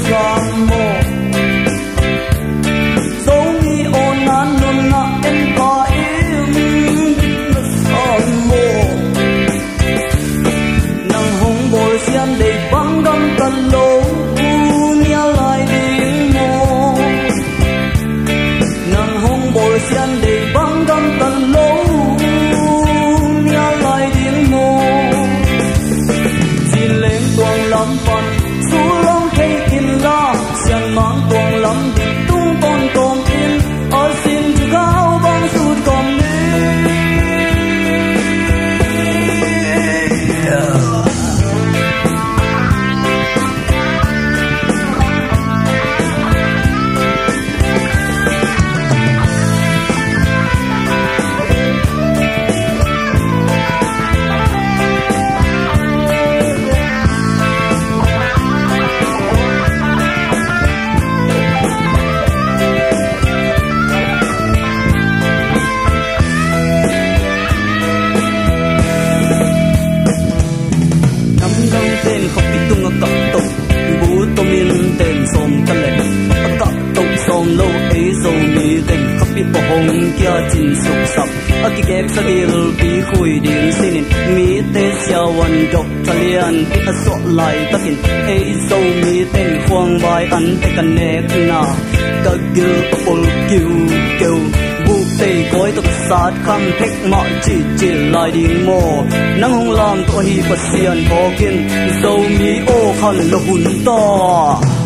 sam mo so mi onan nun na en pa im na sam mo nang hong bol sian de bang gam kan lo nia lai ding mo nang hong bol sian de bang gam kan lo nia lai ding mo xin lên tuang lam pan su long hay in la sian mang tuang lam đi tung con tôm in ở xin cao bang sút con đi không bị tung ở cặp tục bố tô miên tên xôm căn lệ ở cặp tục xôm lâu ấy dầu mi tên không bị bỏ hồng kia chín sụp sập ở cái kẹp sa bil bị khui điện xin mi tên xiaoวันดอกทะเลียนที่อสวไหลตะกินไอ้โซมีเต้นควงใบอันแต่กันเนกหน้ากะกิลปะปลกิวเกียวบุกเตยก้อยตกสาดคำเทคเหมาะจีจีลายดิ่งโมนั่งห้องลามตัวฮีปัสเซียนพอกินโซมีโอคันละหุ่นต่อ